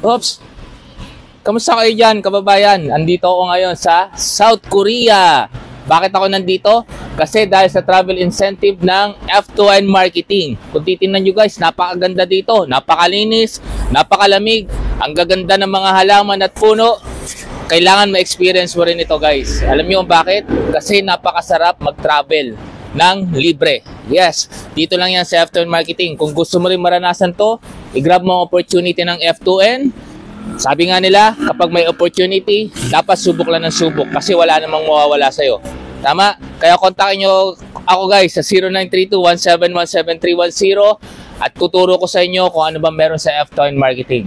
Oops! Kamusta kayo dyan, kababayan? Andito ako ngayon sa South Korea. Bakit ako nandito? Kasi dahil sa travel incentive ng F2N Marketing. Kung titingnan nyo guys, napakaganda dito. Napakalinis, napakalamig. Ang gaganda ng mga halaman at puno. Kailangan ma-experience mo rin ito guys. Alam niyo bakit? Kasi napakasarap mag-travel ng libre. Yes, dito lang yan sa F2N Marketing. Kung gusto mo rin maranasan to, i-grab mo ang opportunity ng F2N. Sabi nga nila, kapag may opportunity, dapat subok lang ng subok kasi wala namang mawawala sa'yo. Tama? Kaya kontakin nyo ako guys sa 0932-1717310 at tuturo ko sa inyo kung ano ba meron sa F2N Marketing.